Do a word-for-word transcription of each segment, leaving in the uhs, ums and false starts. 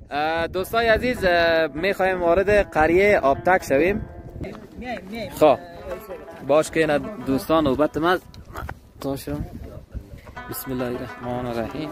دوستای عزیز میخوایم وارد قریه آبتک شویم. خب باش که اینا دوستان نوبت ما تاشم. بسم الله الرحمن الرحیم.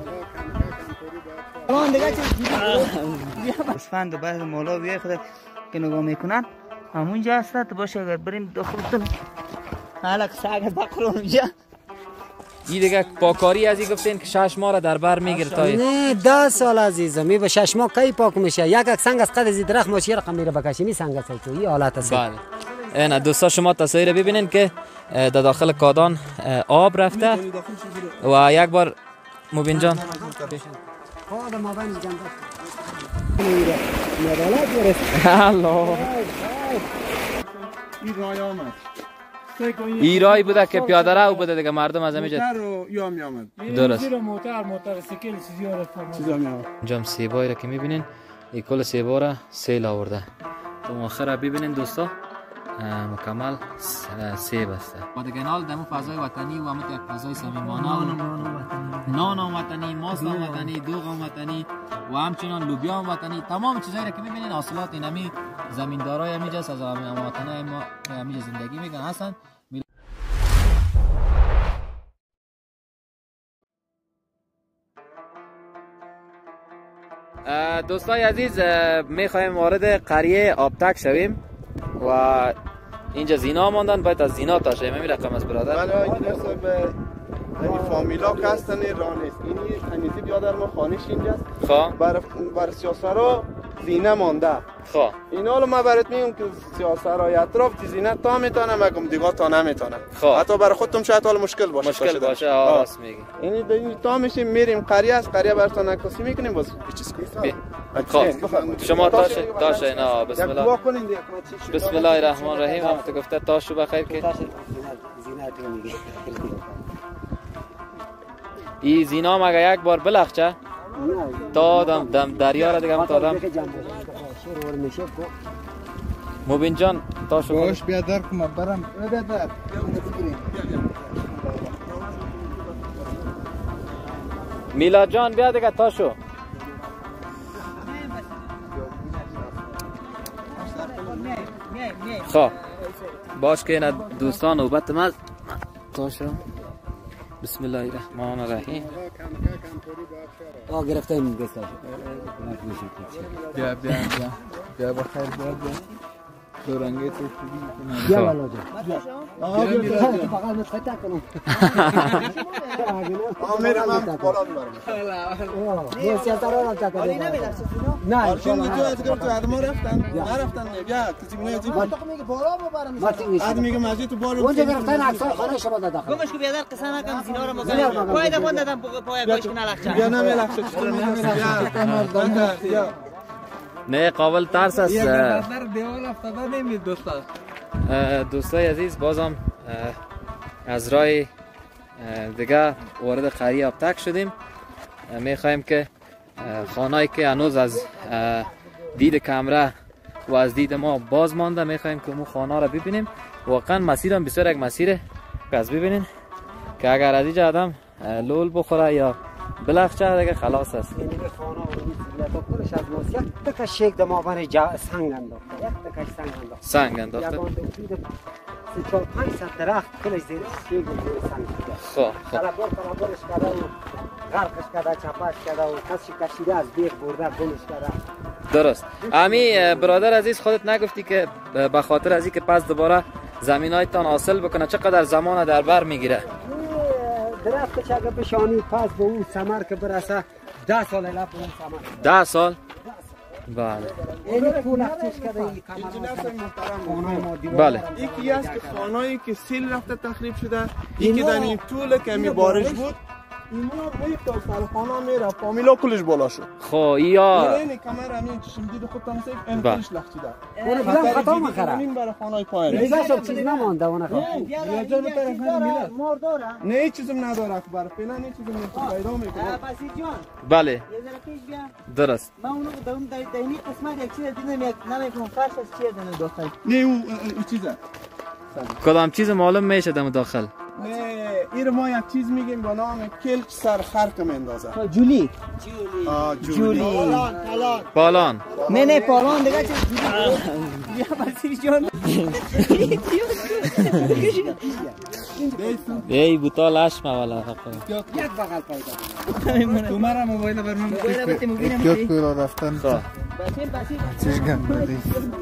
اسفند بعد مولا بیای خود که نگاه میکنن همونجا هست. باشه اگر بریم داخل حالا که ساگ بقر اونجا این دیگه پاکاری ازی گفتین که شش ماه را در بر میگیره تا نه ده سال عزیزم. می به شش ماه کی پاک میشه؟ یک یک سنگ از قد از درخت ماشی رقم میره بکشی می سنگ است تو این حالت است. بله اینا دوستا شما تصویر ببینین که در داخل کادان آب رفته و یک بار مبین جان خود ما بند جان میره الله این رای آمد ایرای بوده که پیاده رو بوده دیگه مردم از همینجا موتر رو یا می آمد درست موتر موتر سیکل چیزی ها چیزا می آمد. جام سیبایی را که میبینین این کل سیبا را سیل آورده. تو آخر ببینین دوستا مکمل سیب است. و دیگه نال دمو فضای وطنی و همت یک فضای صمیمانه نان وطنی، ماست وطنی، دوغ وطنی و همچنان لوبیا وطنی. تمام چیزایی را که میبینین حاصلات اینمی زمیندارای همینجا از وطنای ما همینجا زندگی میکنن هستن. دوستای عزیز میخوایم وارد قریه آبتک شویم و اینجا زینا ماندن. باید از زینا تا شویم. همین رقم است برادر. بله این است به این فامیلا که هستن رانست اینی همیزی بیادر ما خانش اینجاست. خب بر بر سیاسرا زینه مانده. خب اینا رو ما برات میگم که سیاسرای اطراف تی زینه تا میتونه مگم دیگه تا نمیتونه. خب حتی برای خودتون شاید حال مشکل باشه. مشکل باشه. آه راست میگی. یعنی این تا میشیم میریم قریه از قریه براتون عکاسی میکنیم باز چیز کنیم. خب شما تاش تاش اینا بسم الله بسم الله الرحمن الرحیم. هم تو گفته تاشو بخیر که این زینا مگه یک بار بلخچه تا دم دم دریا را دیگه هم تا دم مبین جان تاشو باش بیا در کم برم بیا در میلاد جان بیا دیگه تاشو. خب باش که اینا دوستان نوبت ما تاشو. بسم الله الرحمن الرحیم. آ گرفته این گسته بیا بیا بیا بیا بخیر بیا بیا دو رنگی تو بیا والا جان آ بیا بیا فقط متفتا کنم آمیر من بالا میبرم بیا سیاست را تا کنم نه آرشون تو از گرفت آدم رفتن نرفتن بیا کسی میگه چی ما تو میگه بالا ببرم آدم میگه مسجد تو بالا اونجا گرفتن عکس خانه شما داخل گمش که بیادر قصه نکن زینا رو مزاحم پای دم دادم پای گوش کنه لخچه بیا نمیلخشه چطور نمیلخشه بیا نه قابل ترس است. یک نظر دیوال افتاده نمید دوستا. دوستای عزیز بازم از راه دیگه وارد قریه آبتک شدیم. میخوایم که خانهایی که هنوز از دید کمره و از دید ما باز مانده میخوایم که اون خانه را ببینیم. واقعا مسیر هم بسیار یک مسیره که از ببینین که اگر از اینجا آدم لول بخوره یا بلخچه دیگه خلاص است. این خانه و این کلش از ماست یک تکش شیک دماغان جا سنگ انداخته یک تکش سنگ انداخته سنگ انداخته سی چهار پنج ست درخت کلش زیر شیک و زیر سنگ شده. خب خب خرابور خرابورش کرده و غرقش کرده چپش کرده و کسی کشیده از بیخ برده گلش کرده. درست. امی برادر عزیز خودت نگفتی که به خاطر از اینکه پس دوباره زمینایتان حاصل بکنه چقدر زمان در بر میگیره؟ درخت که اگه بشانی پس به اون ثمر که برسه ده سال لب اون ثمر. ده سال؟ بله. این پول اختش کرده این کمر. بله. یکی است که خانه‌ای که سیل رفته تخریب شده. یکی در این طول که می بارش بود. اینا روی تا سال خانه میره فامیلا کلش بالا شد. خو یا این کامera همین چشم دید خودتان سیف این کلش لختیده. اون دیدم خطا می‌خره. این برای خانه‌ی پایین. دیگه شب چیزی نمونده اون خطا. یا جان طرف میاد. نه هیچ چیزم نداره اخبار. فعلا هیچ چیزی نمیشه پیدا میکنه. پسی جان بله. یه ذره پیش بیا. درست. من اونو در اون دینی قسمت یک چیز دیدم یک نمیکنم فرش از چیه دنه داخل. نه اون چیزه. کدام چیز معلوم میشه دم داخل؟ نه این ما یک چیز میگیم به نام کلک سر خر که میندازه. جولی آه جولی. جولی بالان نه نه پالان دیگه چه جولی بیا بسیاری جان ای بوتال اشمه والا یک بغل پیدا تو مرا موبایل بر من موبایل بده موبایل یک کیلو رفتن خب بسیر بسیر چیز گندی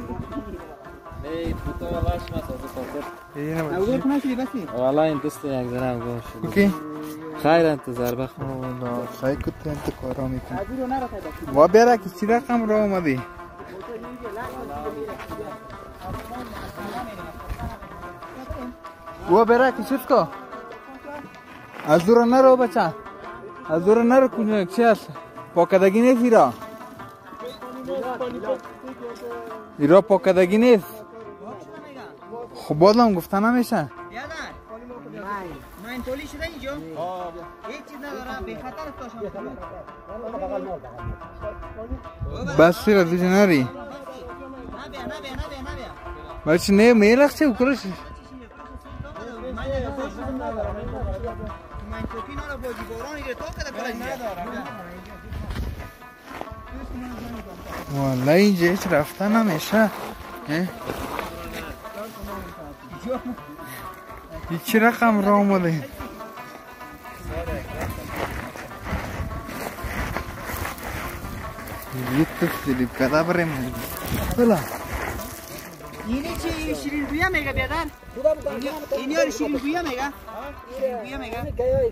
ای بوتال اشمه سازه خاطر اینه اول کنه چی بسیر والا این دوست یک زنم گوش اوکی خیر انتظار بخون اوه خیلی کتی انت کارا میکنی از رو نرفت بسیر و بیره که چی رقم را اومدی و بیره که چیز که از دور نرو بچه از دور نرو کنی چی هست پاکدگی نیست ایرا ایرا پاکدگی نیست خب بازم گفته نمیشه یادن من پولیس شده اینجا هیچ چیز نداره به خطر توشم بس سیر دیجه نری نبیا نبیا نبیا نبیا بچه نه میلخ چه بکرش من توکی نارا بازی بارانی رو تا کده کلاش والا اینجا هیچ رفته نمیشه چی رقم را اومده یه تفصیلی کده بریم بلا اینی چی شیرین گویا میگه بیادر اینی ها شیرین گویا میگه شیرین گویا میگه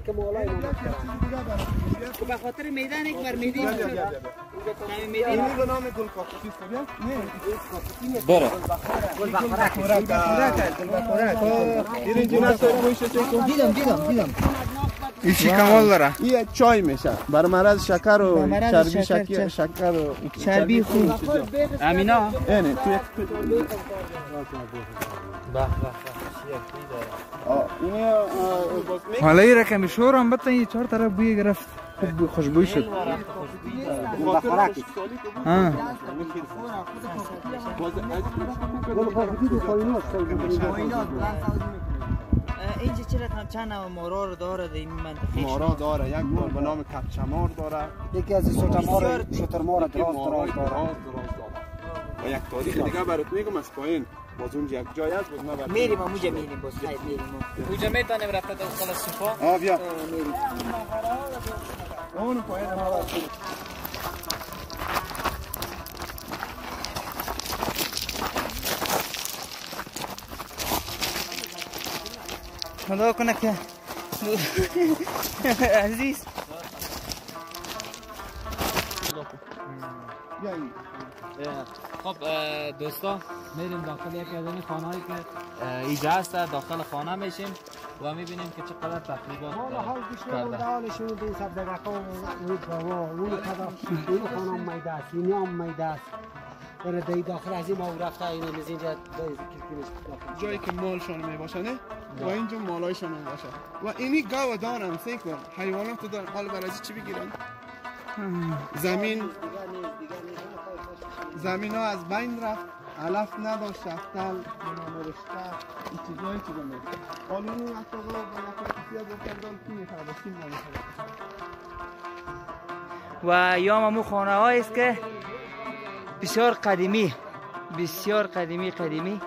به خاطر میدان یک بر میدی این به نام گل کاکتوس بیا برو گل بخورک این جنس رویش چه دیدم دیدم دیدم ایشی کمال داره این چای میشه بر مرض شکر و مرض چربی شکر، شکر شکر و چربی خوب امینا اینه تو یک به اینه حالا یه رقم شور هم بطن یه چهار طرف بوی گرفت خوب خوشبوی شد ها اینجا چرا چند نوع مارا رو داره در این منطقه مارا داره یک بار به نام کپچمار داره یکی از شترمار شترمار دراز دراز داره و یک تاریخ دیگه برات میگم از پایین باز اونجا یک جای است باز ما برات میریم اونجا میریم باز خیلی میریم اونجا میتونیم رفته داخل سوپا آ بیا میریم اون پایین ما را خدا کنه که عزیز بیا این خب دوستا میریم داخل یکی از این خانه هایی که اینجا هست داخل خانه میشیم و میبینیم که چقدر تقریبات کرده حالشون دو سبزگاکا و گاوا و کذا این خانم میده است این هم میده است برای دی داخل از این ما رفته این از اینجا جایی که مالشان میباشه نه و اینجا مالایشان میباشه و اینی گاو دارن سعی کن حیوانات دارن حال برای چی بگیرن زمین زمین ها از بین رفت علف نداشت شفتل نمورشته این چیزایی چیزا میشه حال اینو حتی با نفر بکردن کی میخواد کی نمیخواد و یا ممو خانه هایی است که بسیار قدیمی بسیار قدیمی قدیمی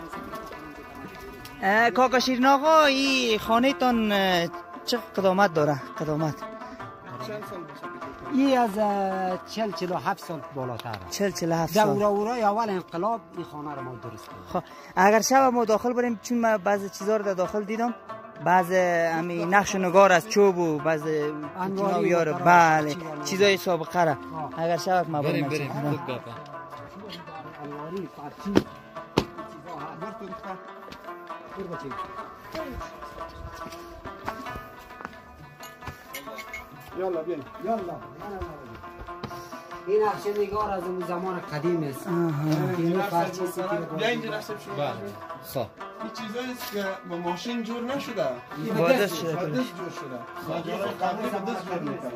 کاکا شیرین آقا این خانه تان چه قدامت داره قدامت چند سال میشه این از چهل چهل و هفت سال بالاتر است چهل چهل و هفت سال دورورای اول انقلاب این خانه رو ما درست کردیم خب اگر شب ما داخل بریم چون من بعضی چیزا رو در داخل دیدم بعض امی نقش و نگار از چوب و بعض پوتینا و یار بله چیزای سابقه را اگر شب ما بریم بریم بریم خوب گپه الواری پارچی یالا بیاین یالا این نقشه نگار از اون زمان قدیم است این پارچه بیا اینجا نصب شما بله خب این چیزایی است که با ماشین جور نشده با دست شده با دست جور شده ماجرا قبلی با دست جور میکنن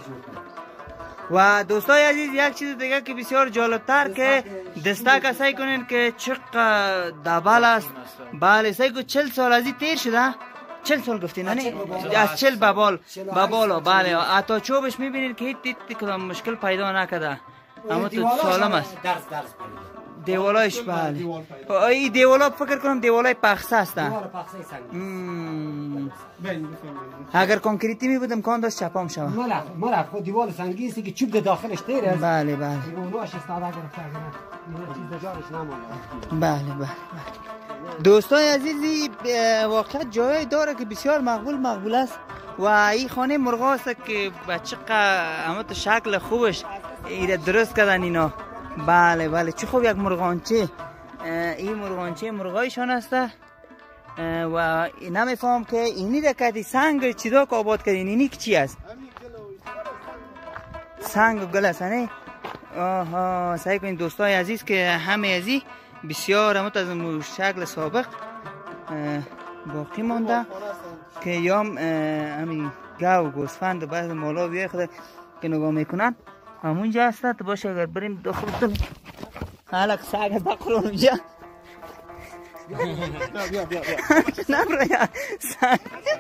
و دوستای عزیز یک چیز دیگه که بسیار جالبتر که دستک سعی کنین که چقدر دبل است بله سعی کو چهل سال ازی تیر شده چل سال گفتین نه؟ از چل به بال به بالا بله. حتی چوبش میبینید که هیچ کدام مشکل پیدا نکرده. اما تو سالم است. دیوالایش بله. این دیوالا فکر کنم دیوالای پخسه هستن. دیوال پخسه سنگی. اگر کنکریتی می بود امکان داشت چپام شود. ملف ملف خود دیوال سنگی است که چوب در داخلش تیر است. بله بله. اوناش استفاده گرفته اگر چیز دجارش نمونده. بله بله. دوستای عزیزی واقعا جایی داره که بسیار مقبول مقبول است و این خانه مرغا است که بچه قامت شکل خوبش ایره درست کردن اینا. بله بله چه خوب یک مرغانچه. این مرغانچه مرغایشان است و نمیفهم که اینی دکتی سنگ چیزا که آباد کردین اینی که چی است؟ سنگ و گل است نه؟ آها سعی کنید دوستای عزیز که همه ازی بسیار همت از شکل سابق باقی مانده که یام همین گاو گوسفند و بعض مالا بیای خود که نگاه میکنن همونجا هستند. باشه اگر بریم داخل تل حالا که ساگ از داخل اونجا بیا بیا بیا نبرا یا ساگ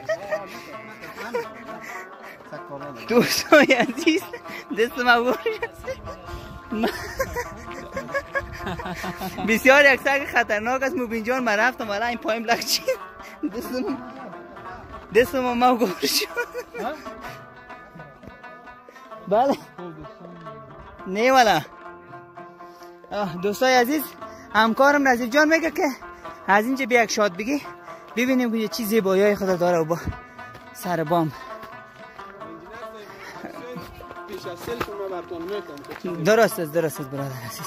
دوستای عزیز دست ما بور بسیار یک سگ خطرناک است. مبین جان من رفتم والا این پایم لک چید دستم دستم ما گور شد. بله نه والا دوستای عزیز همکارم نظیر جان میگه که از اینجا بیا یک شاد بگی ببینیم که چه زیبایی خدا داره و با سر بام درست است درست است برادر عزیز.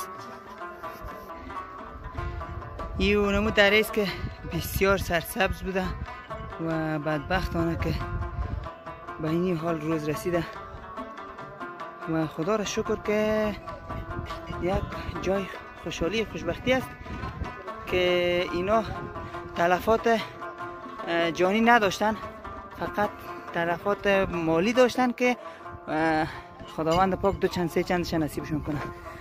این اونمو دره است که بسیار سرسبز بوده و بدبختانه که به این حال روز رسیده و خدا را شکر که یک جای خوشحالی خوشبختی است که اینا تلفات جانی نداشتن، فقط تلفات مالی داشتن که خداوند پاک دو چند سه چندش نصیبشون کنه.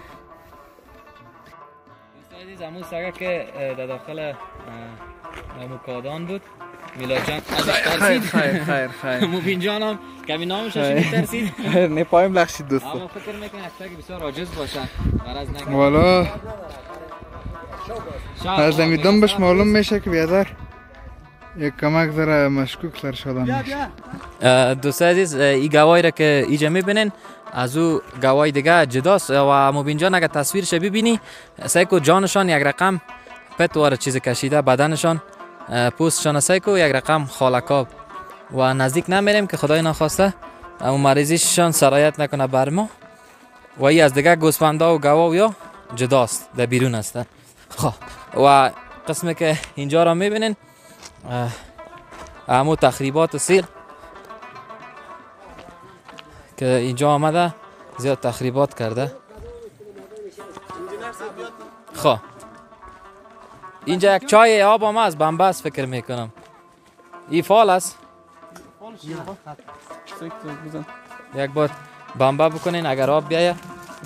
عزیز همون سگه که در داخل مکادان بود میلاد جان ازش ترسید. خیر خیر خیر مبین جان هم کمی نامش هاشی ترسید. نه پایم لخشید دوستا. اما فکر میکنی یک سگ بسیار عاجز باشن غرض نگه والا از دمیدم بهش معلوم میشه که بیادر یک کمک ذره مشکوک سر شدن میشه. دوستای عزیز این گواهی را که اینجا میبینین از او گواهی دیگه جداست و مبین جان اگر تصویرش ببینی سعی کو جانشان یک رقم پتوار چیز کشیده، بدنشان پوستشان سعی کو یک رقم خالکاب و نزدیک نمیریم که خدای نخواسته اون مریضیشان سرایت نکنه بر ما و این از دیگه گوسفندا و گوا یا جداست در بیرون هستن. خب و قسمی که اینجا را میبینین همو تخریبات سیل که اینجا آمده زیاد تخریبات کرده. خب اینجا یک چای آب هم از بنبست فکر میکنم این فال است. یک بار بمبه بکنین اگر آب بیایه.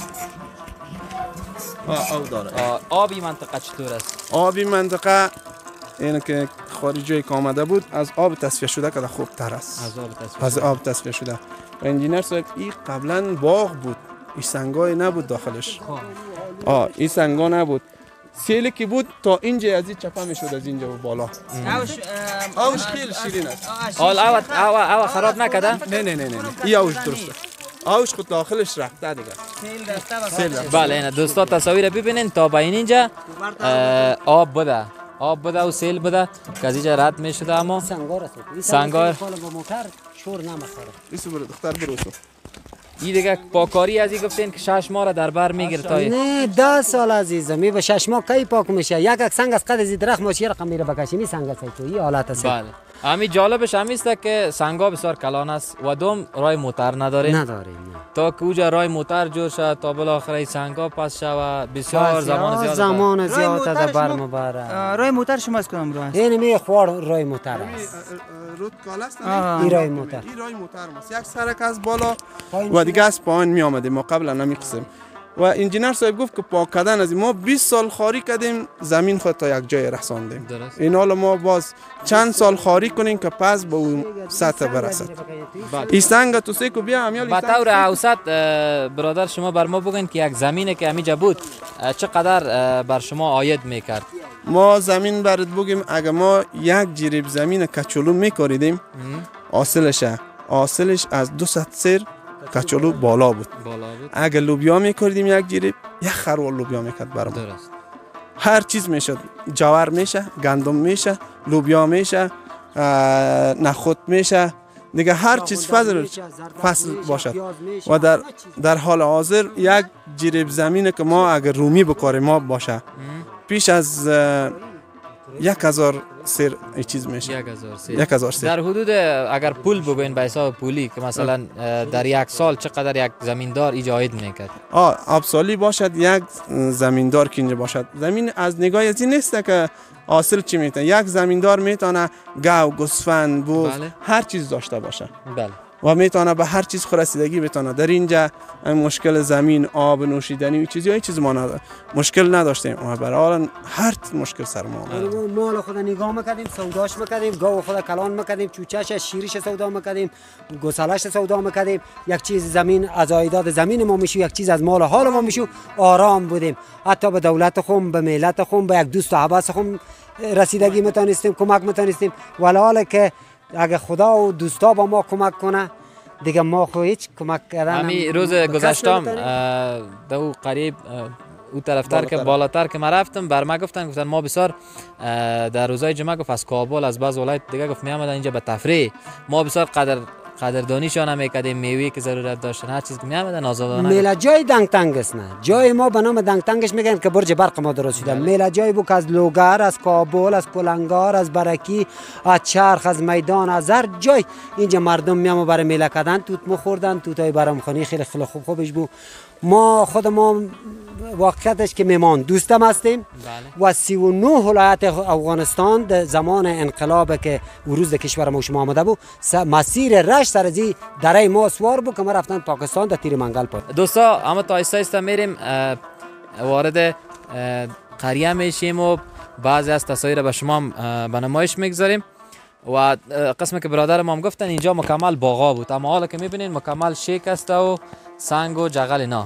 آب داره. آبی منطقه چطور است؟ آبی منطقه اینه که خارجی که آمده بود از آب تصفیه شده که خوب تر است. از آب تصفیه از آب تصفیه شده. و انجینر صاحب این قبلا باغ بود. این سنگای نبود داخلش. آه این سنگا نبود. سیلی که بود تا اینجا از این چپه میشد از اینجا و بالا. آوش خیلی شیرین است. حال آوت آوا آوا خراب نکرده؟ نه نه نه نه. این آوش درسته. آوش خود داخلش رفته دیگه. سیل رفته. بله اینا دوستا تصاویر ببینین تا با اینجا آب بوده. آب بوده و سیل بوده که از اینجا رد میشده اما سنگار است. سنگار با موتر شور نمیخوره. ایسو برو دختر بروسو. این دیگه پاکاری از این گفتین که شش ماه را در بر میگیره تا نه ده سال عزیزم می به شش ماه کی پاک میشه. یک یک سنگ از قد از درخت ماشی رقم میره بکشی می سنگ است تو این حالت است. بله همین جالبش همین است که سنگا بسیار کلان است و دوم رای موتر نداره. نداره تا که اوجا رای موتر جور شد تا بالاخره سنگا پس شود بسیار زمان زیاد زمان زیاد از بر مباره. رای موتر شما از کدام راه است؟ این می خوار رای موتر است. رود کالا است. این رای موتر. این رای موتر است. یک سرک از بالا و دیگه از پایین می آمده ما قبلا نمی قسم و انجینر صاحب گفت که پاک کردن از این ما بیست سال خاری کردیم زمین خود تا یک جای رساندیم. این حالا ما باز چند سال خاری کنیم که پس به اون سطح برسد. این سنگ تو سیکو بیا امیال به طور اوسط برادر شما بر ما بگین که یک زمینه که همیجا بود چقدر بر شما عاید میکرد؟ ما زمین برات بگیم اگه ما یک جریب زمین کچولو میکاریدیم حاصلش حاصلش از دویست سر کچولو بالا بود. بالا بود. اگه لوبیا میکردیم یک جریب یک خروار لوبیا میکرد برام. درست. هر چیز میشد، جوار میشه، گندم میشه، لوبیا میشه، نخود میشه، دیگه هر چیز فصل فصل باشد. و در در حال حاضر یک جریب زمین که ما اگر رومی بکاریم ما باشه پیش از یک هزار سر ای چیز میشه. یک هزار سر. یک هزار سر. در حدود اگر پول بگوین به حساب پولی که مثلا در یک سال چقدر یک زمیندار ایجاد میکرد؟ آه ابسالی باشد یک زمیندار که اینجا باشد زمین از نگاه از این نیست که حاصل چی میتونه. یک زمیندار میتونه گاو، گوسفند، بوز بله. هر چیز داشته باشه. بله. و میتونه به هر چیز خورسیدگی بتونه. در اینجا مشکل زمین، آب، نوشیدنی و چیزی های چیز ما نداره. مشکل نداشتیم اما برای هر مشکل سر ما مال خود نگاه میکردیم، سوداش میکردیم، گاو خود کلان میکردیم، چوچهش شیرش سودا میکردیم، گوسالش سودا میکردیم. یک چیز زمین از عایدات زمین ما میشو، یک چیز از مال حال ما میشو. آرام بودیم. حتی به دولت خون، به ملت خون، به یک دوست و حباس خون رسیدگی میتونستیم، کمک میتونستیم. ولی حالا که اگه خدا و دوستا با ما کمک کنه دیگه ما خو هیچ کمک کردن. همین روز گذشتم دو قریب او طرفتر که بالاتر که ما رفتم بر ما گفتن گفتن ما بسیار در روزای جمعه گفت از کابل از بعض ولایت دیگه گفت می آمدن اینجا به تفریح. ما بسیار قدر قدردانیشان میکردیم، میوه که ضرورت داشتن هر چیز که می آمدن آزادانه. میلا جای دنگ تنگ است نه. جای ما به نام دنگ تنگش میگن که برج برق ما درست شده. میلا جای بود که از لوگر، از کابل، از پولنگار، از برکی، از چرخ، از میدان، از هر جای اینجا مردم میام برای میله کردن، توت مخوردن، توتای برامخانی خیلی خیلی خوب خوبش بود. ما خود ما واقعیتش که میمان دوستم هستیم. بله. و سی و نه ولایت افغانستان در زمان انقلاب که روز کشور ما شما آمده بود مسیر رشت سر از دره ما سوار بود که ما رفتن پاکستان در تیر منگل پا. دوستا اما تا آهسته آهسته میریم وارد قریه میشیم و بعضی از تصاویر به شما به نمایش میگذاریم. و قسمی که برادر ما هم گفتن اینجا مکمل باغا بود اما حالا که میبینین مکمل شکسته و سنگ و جغل اینا.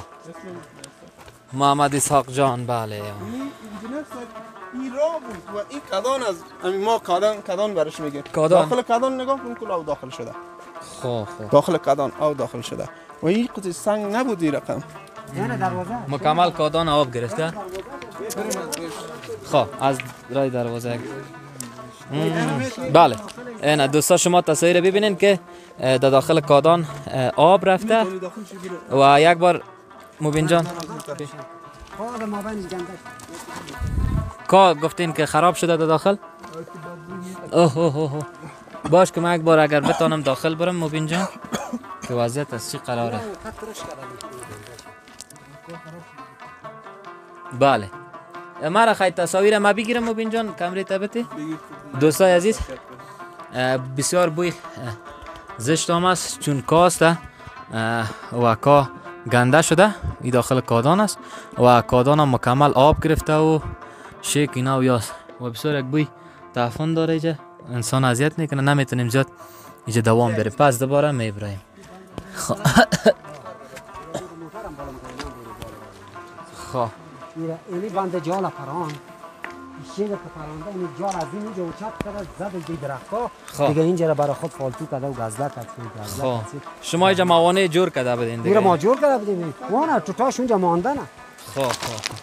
محمد اسحاق جان بله. این راه بود و این کدان از ما کدان کدان برش میگه. داخل کدان نگاه کن کلا او داخل شده. خب خب. داخل کدان او داخل شده. و این قطعه سنگ نبود این رقم. یعنی دروازه مکمل کدان آب گرفته. خب از رای دروازه. بله. این دوستا شما تصویر ببینین که در داخل کادان آب رفته و یک بار مبین جان کا گفتین که خراب شده در داخل. اوه اوه اوه باش که من یک بار اگر بتانم داخل برم مبین جان که وضعیت از چی قراره. بله مرا خیلی تصاویر ما بگیرم مبین جان کمری تبتی. دوستای عزیز بسیار بوی زشت هم است چون کاسته و کا گنده شده. این داخل کادان است و کادان هم مکمل آب گرفته و شیک اینا و یاست و بسیار یک بوی تعفن داره اینجا. انسان اذیت میکنه نمیتونیم زیاد اینجا دوام بریم. پس دوباره میبریم. خب خب اینی بنده جال پران شیر که پرانده این جال از این اینجا اوچت کرد زد دی درختا دیگه اینجا را برای خود فالتو کرده و گزده کرد. خب شما اینجا موانع جور کرده بدین دیگه. ما جور کرده بدیم وانا توتاش اونجا مانده نه. خب خب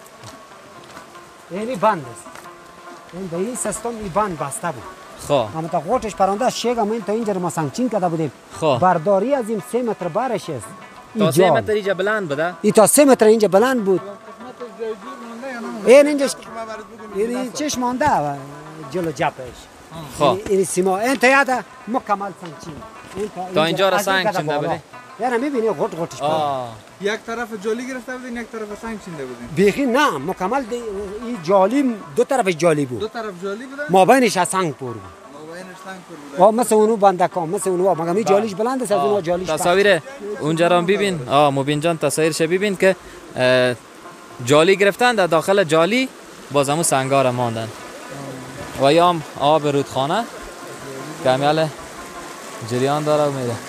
اینی بند است. این به این سیستم این بند بسته بود. خب اما تا قوتش پرانده شیگا ما این تا اینجا ما سنگچین کرده بودیم. خب برداری از این سه متر برش است. تا سه متر اینجا بلند بوده؟ این تا سه متر اینجا بلند بود. این اینجا این چش مانده جلو جپش. خب این سیما این تا یاد مکمل سنگچین. تا اینجا را سنگ چینده بوده؟ یعنی میبینی غوط غوطش آه یک طرف جالی گرفته بودین یک طرف سنگ چینده بودین؟ بیخی نه مکمل این جالی دو طرف جالی بود. دو طرف جالی بود؟ ما بینش سنگ پر بود. آه مثل اونو بندکان مثل اونو مگه می جالیش بلند است از اونها جالیش. تصاویر اونجا را ببین. آه مبین جان تصاویرش ببین که جالی گرفتن، در داخل جالی باز همون سنگار ماندن و یا هم آب رودخانه کمیال جریان داره و میره.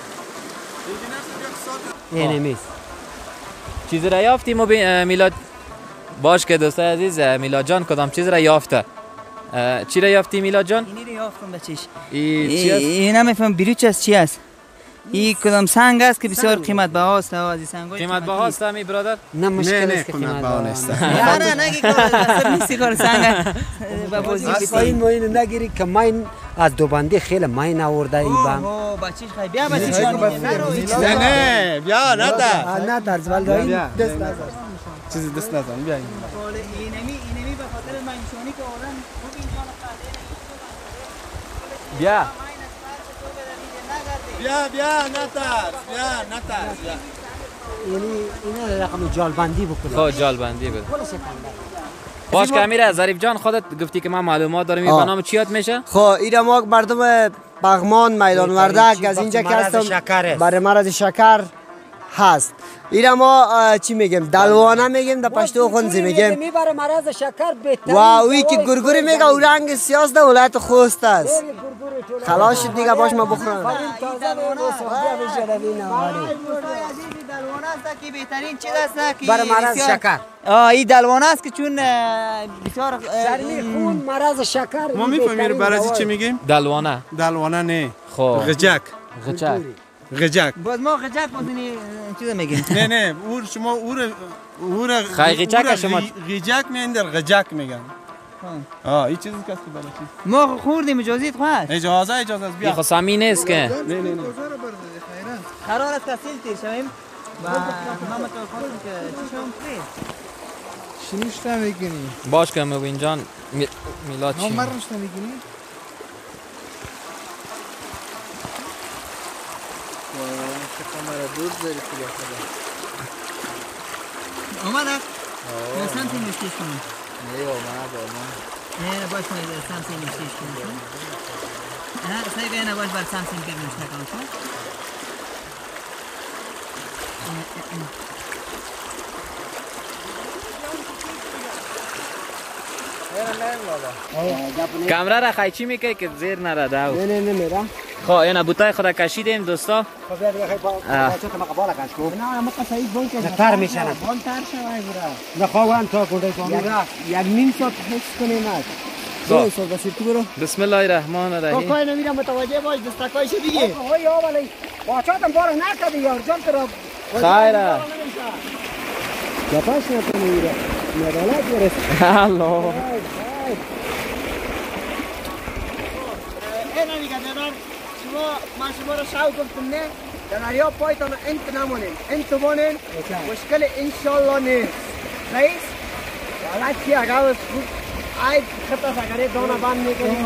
اینه میز چیزی را یافتیم و میلاد باش که دوستای عزیز، میلاد جان کدام چیز را یافته؟ چی را یافتی میلاد جان؟ اینی رو یافتم بچهش. ای چی است؟ این نمیفهم بریچ است چی است. این کدام سنگ است که بسیار قیمت بهاست. از سنگای قیمت بهاست می برادر؟ نه مشکل نه است که قیمت قیمت بها بها نیست. نه نه نگی کار اصلا نیستی کار سنگ با بازی اصلا این موین نگیری که ماین از دوبندی خیلی ماین آورده ای بام. اوه بچهش خیلی بیا بچهش نه نه بیا نه تا نه درز ولدا این دست نزن چیزی دست نزن بیا. اینمی اینمی به خاطر منشونی که آدم خوب اینجا بیا بیا بیا نترس بیا نترس بیا. یعنی اینا رقم جالبندی بکنه. خب جالبندی بود. باش که امیره ظریف جان خودت گفتی که من معلومات دارم، این برنامه چی یاد میشه؟ خب اینا ما مردم بغمان میدان وردک از اینجا که هستم برای مرض شکر هست. اینا ما چی میگیم دلوانه میگیم در پشتو خونزی میگیم میبره مرض شکر بهتر. و اوی که گرگوری میگه او رنگ سیاست در ولایت خوست است. خلاص شد دیگه باش ما بخورم. برای مرض شکر. آه این دلوانه است که چون بسیار سرمی خون مرض شکر. ما میفهمیم برای چی میگیم؟ دلوانه. دلوانه نه. خب غجک. غچک. غجک. باز ما غجک مدنی چیز میگیم. نه نه اور شما اور اور خیلی غجک شما غجک میگن در غجک میگن. آه این چیزی که است برای چی؟ ما خوردیم اجازه خواهد. اجازه اجازه است بیا. خب سمی نیست که. نه نه نه. قرار است تحصیل تیر شویم و ما متوقع خواستیم که چی شویم پرید. شنوش نمیگنی؟ باش که مبین جان میلاد چی؟ ما مرش نمیگنی؟ چه کامرا دور داری که خدا. آمده؟ یا سمتی نشتیش کنیم؟ نه آمد آمد. نه باش ما در سمتی نشتیش کنیم. نه سعی بیانه باش بر سمتی نگرمش نکنم شو. کامرا را خیلی چی میکنی که زیر نرده؟ نه نه نه میرم. خب این بوتای خدا کشیدیم دوستا. خب بیا دیگه خیلی پاچه ما قباله کش کو. نه ما قصایی بون که تر میشن. بون تر شوی برا. نه خواهان تا کنده تو میرا. یک نیم ساعت حس کنیم از. دو ساعت بسید تو برو. بسم الله الرحمن الرحیم. کاکای نمیرم متوجه باش دستکایش دیگه. اوه یا ولی پاچاتم بار نکردی یار جان تو خیره. جپاش نکنه میره. ندالت برس. الله. ای نمیگه جناب شما من شما رو شاو گفتم نه در دریا پایتان انت نمونین انت بونین مشکل انشالله نیست رئیس حالا چی اگر از خوب آی خطا سگره دانه بند میکنی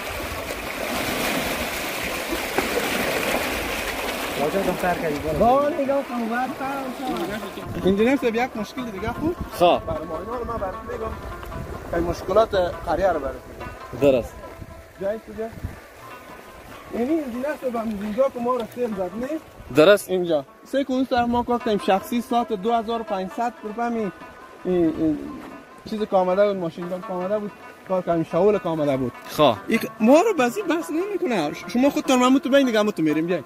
پاچاتم تر کردی با نگاه کنم باید فرم انجینر صاحب یک مشکل دیگه خوب خب برای ما اینا رو من برات میگم که مشکلات قریه رو برات میگم درست. جای کجا؟ اینی انجینر صاحب هم اینجا که ما رو سیم زد نه؟ درست. اینجا سه که اون طرف ما کار کنیم شخصی ساعت دو هزار و پانصد روپیه می چیز که آمده بود ماشین گان که آمده بود کار کنیم شاول که آمده بود خب ما رو بازی بحث نمیکنه شما خودتان مموتو بین دیگه مموتو میریم بیاید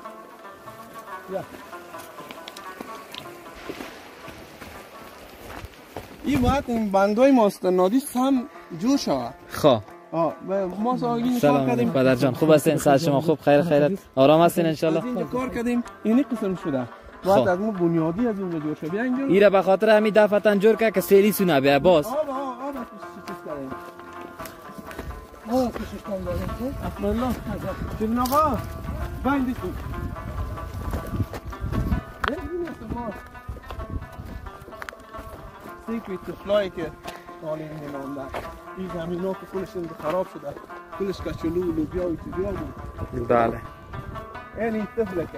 این باید این بندای ماستنادی هم جور شود خب آه ما ساگین سلام کار کردیم پدر جان خوب هستین؟ صحت شما خوب؟ خیر خیرت آرام هستین ان شاء از الله؟ اینجا کار کردیم اینی قسم شده باید خب. از ما بنیادی از اینجا جور شد بیا اینجا ایره به خاطر همین دفتن جور که که سیلی سونه بیا باز آب آب آب چیز کردیم آه کشش کن داریم اصلا الله چون آقا بایندی تو این است ما سیکوی تفلایی که حالی میمانده این زمین ها که کلش خراب شده کلش کچلو و لوبیا و چیزی ها بود بله این این تفلکه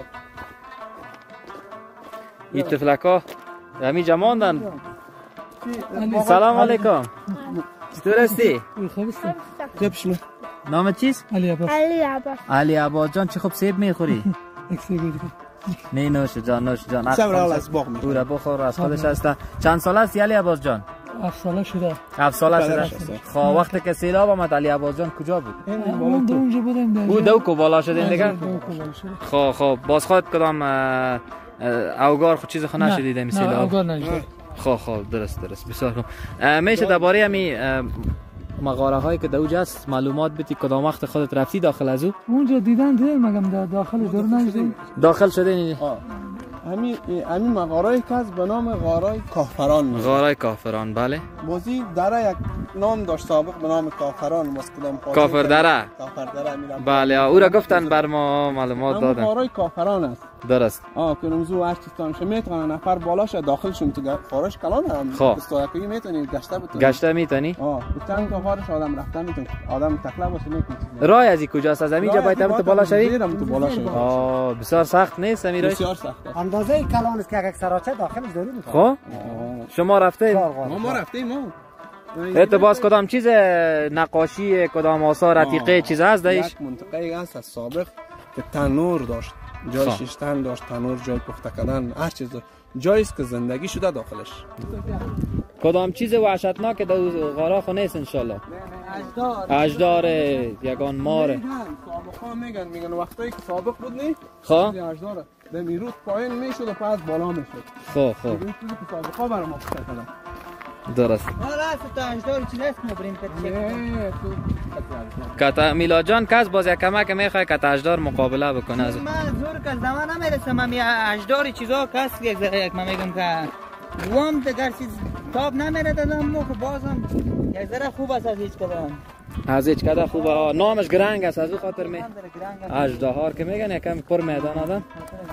این تفلک ها همین جا ماندن. سلام علیکم چطور هستی؟ جبشمه نامت چیست؟ علی عباس علی عباس علی عباس جان چه خوب سیب میخوری؟ نه نوش جان نوش جان. صبر حال از باغ میشه. او را بخور از خودش هست. چند سال است علی عباس جان؟ هفت ساله شده. هفت ساله شده. خب وقتی که سیلاب آمد علی عباس جان کجا بود؟ اون دو اونجا بودیم در. او دو کو بالا شده دیگه. خب خب باز خود کدام اوگار خود چیز خو نشدیده می سیلاب. نه اوگار نشد. خب خب درست درست بسیار خوب. میشه درباره همین مغاره هایی که دوجه است معلومات بدی کدام وقت خودت رفتی داخل از او؟ اونجا دیدن دیدم مگم داخل دور نشدیم. داخل شده؟ همین همین مغاره‌ای که از به نام غارای کافران. غارای کافران بله. بازی دره یک نام داشت سابق به نام کافران مسکلم کافر دره. کافر دره میرم. بله او را گفتن بر ما معلومات دادن. غارای کافران است. درست. آه که نمزو هر چیز تامشه میتونه نفر بالاش داخلشون تو خارج کلان هم. خب. استوایکی میتونی گشته بتونی. گشته میتونی؟ آه چند تا خارج آدم رفته میتونه. آدم تکلا باشه میتونه. راه از کجاست از همینجا باید تو بالا شوی؟ میرم تو بالا شوی. آه بسیار سخت نیست همین راه؟ بسیار سخت. اندازه کلان است که یک سراچه داخلش داری بود. خب شما رفته؟ ما ما رفتیم ما. اتباس کدام چیز نقاشی کدام آثار عتیقه چیز هست دایش؟ یک منطقه هست از سابق که تنور داشت جای شیشتن داشت تنور جای پخته کردن هر چیز جایی است که زندگی شده داخلش. کدام چیز وحشتناک در غارا خو نیست ان شاء الله. اجدار اجدار یگان مار سابقا میگن میگن وقتی که سابق بود نه خب اجدار به میرود پایین میشد و پس بالا میشد. خب خب این چیزی که سابقا برای ما پخته کردن. درست. حالا است تا اجدار چی است ما بریم کت میلا جان کس باز یک کمک میخواد کت اجدار مقابله بکنه از من زور که زمان نمیرسم می اجدار چیزا کس یک من میگم که وام دیگر چیز تاب نمیره دادم مو که بازم یک ذره خوب است از هیچ کدام از هیچ کدام خوبه نامش گرنگ است از خاطر می اژدهار که میگن یکم پر میدان آدم.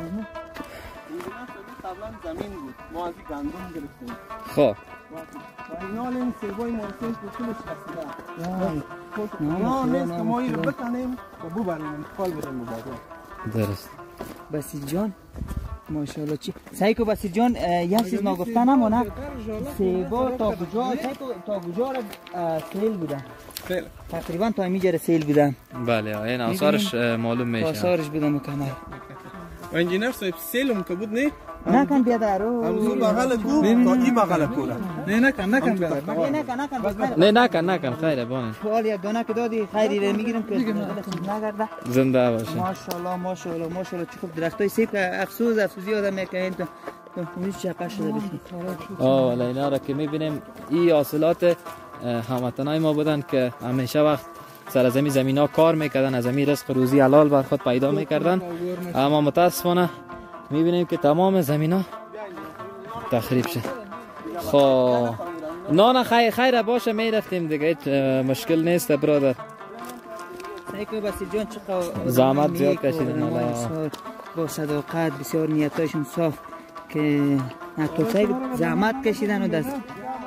قبلا زمین بود ما از گندم گرفتیم. خب اینال این سیبای مارسیش به کلش رسیده. نه نیست که ما این رو بکنیم و ببریم انتقال بدیم به بازار. درست. بسیج جان ماشاءالله چی سایکو بسیج جان یک چیز ما گفته نمونه سیبا تا کجا سایکو تا کجا سیل بوده سیل تقریبا تا اینجا سیل بوده. بله این آثارش معلوم میشه. آثارش بوده مکمل. و انجینر صاحب سیلم که بود نه نکن بیادارو همزو بغل گو تا این بغل کوله نه نکن نکن بیادار نه نکن نکن نه نکن نکن خیره بانه سوال یک دانه که دادی خیری رو میگیرم که نگرده. زنده باشه. ماشاءالله ماشاءالله ماشاءالله چه خوب درختای سیب که افسوس افسوسی آدم میکنه تو هیچ چقدر شده بسی. آه ولی اینا را که میبینیم این حاصلات هموطنای ما بودن که همیشه وقت سرزمین زمین ها کار میکردن از همین رزق روزی حلال بر خود پیدا میکردن اما متاسفانه میبینیم که تمام زمین ها تخریب شد. خب نه خیر خیر باشه میرفتیم دیگه هیچ مشکل نیست برادر. سایکو بسی جان چقدر زحمت زیاد کشیدن الله با صداقت بسیار نیتایشون صاف که نتوسای زحمت کشیدن و دست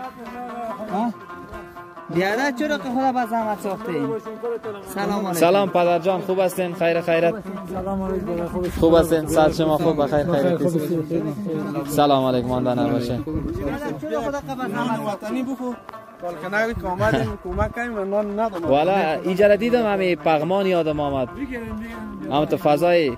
بیادر چرا که خدا با زحمت ساخته ایم. سلام علیکم. سلام پدر جان خوب هستین خیر خیرت. سلام علیکم خوب خوب هستین سال شما خوب بخیر خیرت. سلام علیکم ماندن باشه. چرا خدا که با زحمت وطنی بخو بالکناوی که آمدیم کمک کنیم و نان ندادم. والا اینجا دیدم همین پغمان یادم آمد. اما تو فضای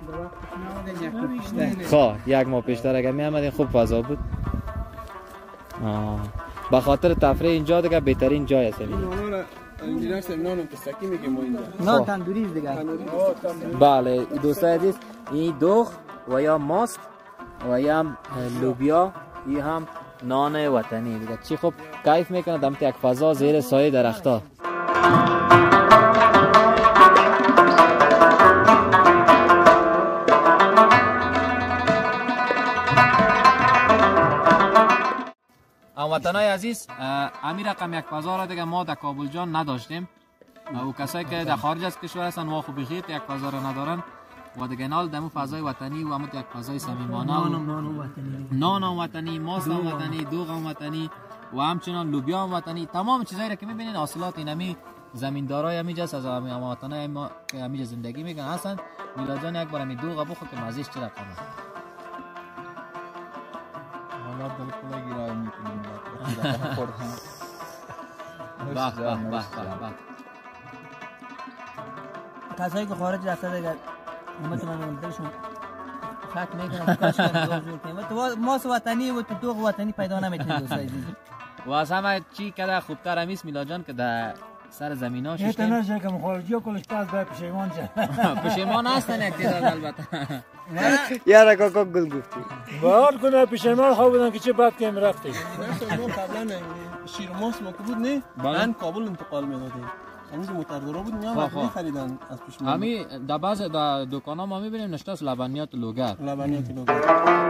خب یک ماه پیشتر اگه می آمدین خوب فضا بود. آه به خاطر تفریح اینجا دیگه بهترین جای است. انجینر صاحب نانم پستکی میگیم ما اینجا. نان تندوری دیگه. بله دوستای عزیز این دوغ و یا ماست و یا لوبیا این هم نان وطنی دیگه چی خوب کیف میکنه دم یک فضا زیر سایه درختا. هموطنای عزیز همین رقم یک فضا را دیگه ما در کابل جان نداشتیم و کسایی که در خارج از کشور هستن وا خوب بخیر یک فضا را ندارن و دیگه نال دمو فضای وطنی و همون یک فضای صمیمانه و نان هم وطنی ماست هم وطنی دوغ هم وطنی و همچنان لوبیا هم وطنی تمام چیزایی را که میبینین حاصلات اینمی زمیندارای همینجا از هموطنای ما که همینجا زندگی میکنن هستن. میلا جان یک بار همین دوغ بخور که مزهش چه رقمه. حالا دل خدا گیرای میکنیم باه باه باه باه کسایی که خارج رفته دیگه همت من دلشون خاک میکنم کاش کنم زور زور کنیم تو ماس وطنی و تو دوغ وطنی پیدا نمیتونی دوستای عزیز و از همه چی کده خوبتر همیست میلا جان که در سر زمین ها یه ششتیم تنه که مخارجی ها کلش پس باید پشیمان شد پشیمان هستن یک تعداد البته یارا کاکا گل گفتی باور کنه پشیمان خواه بودن که چه بد که رفتیم ما قبلا شیر و ماست ما که بود نه من کابل انتقال میدادیم همینجا موتردارا بود میام وقتی خریدن از پیش ما همی در بعض در دکان ها ما میبینیم نشته از لبنیات لوگر لبنیات لوگر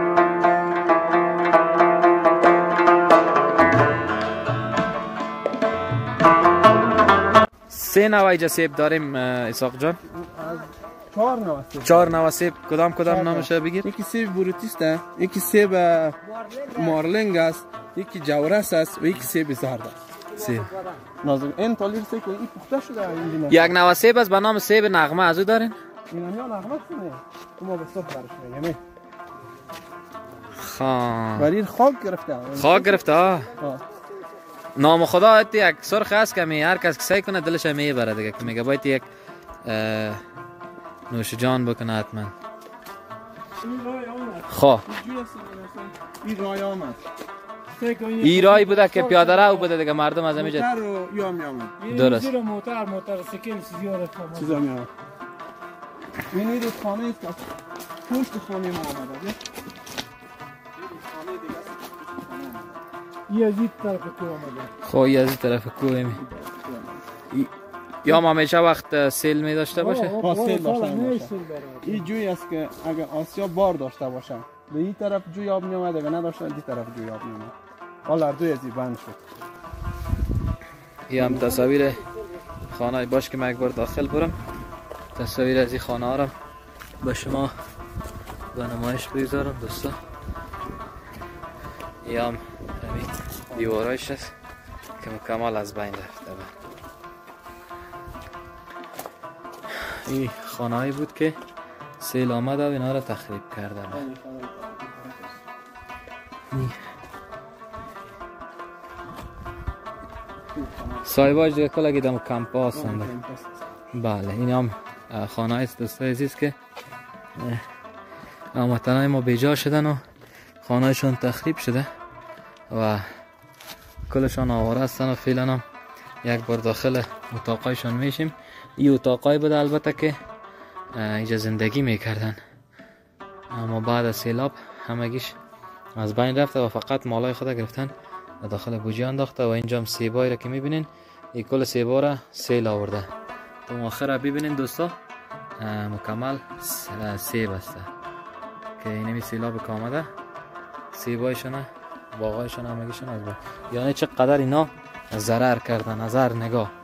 سه نوع اینجا سیب داریم اسحاق جان چهار نوع سیب چهار نوع سیب کدام کدام نامشه بگیر یکی سیب بروتیست است یکی سیب مارلنگ است یکی جورس است و یکی سیب زرد است سیب نازک این تالیر سیب این پخته شده این یک نوع سیب است به نام سیب نغمه از او دارین این هم نغمه کنه ما به صبح برش میگیم خان ولی خاک گرفته خاک گرفته ها آه. نام خدا ایت یک سرخ است که می هر کس که سعی کنه دلش میبره دیگه که میگه باید یک نوش جان بکنه حتما خب این رای آمد ایرای بوده که پیاده رو بوده دیگه مردم از همینجا موتر و یا می آمد درست زیر موتر موتر سکل سیاره چیزا می آمد این این خانه است که پشت خانه ما آمده یه از این طرف تو آمده خب یه از این طرف کوه می یا ما همیشه وقت سیل می داشته باشه با سیل داشته باشه این جوی است که اگر آسیا بار داشته باشه به این طرف جوی آب می آمد اگر نداشته این طرف جوی آب می آمد حالا دوی از این بند شد این هم تصاویر خانه های باش که من یک بار داخل برم تصاویر از این خانه ها را به شما به نمایش بگذارم دوستا این هم دیوارایش است که مکمل از بین رفته بود این خانه هایی بود که سیل آمده و اینا را تخریب کرده بود سایباش دیگه کل اگه دم کمپ ها هستند بله این هم خانه است دوستای عزیز که هموطنای ما بیجا شدن و خانه هایشون تخریب شده و کلشان آواره هستن و فعلا هم یک بار داخل اتاقایشان میشیم این اتاقای بود البته که اینجا زندگی میکردن اما بعد از سیلاب همگیش از بین رفته و فقط مالای خود گرفتن و داخل بوجی انداخته و اینجا هم سیبایی را که میبینین این کل سیبا را سیل آورده تو آخر ببینین دوستا مکمل سیب است که اینمی سیلاب که آمده سیبایشونه باغایشون همگیشون از بین یعنی چقدر اینا ضرر کردن نظر نگاه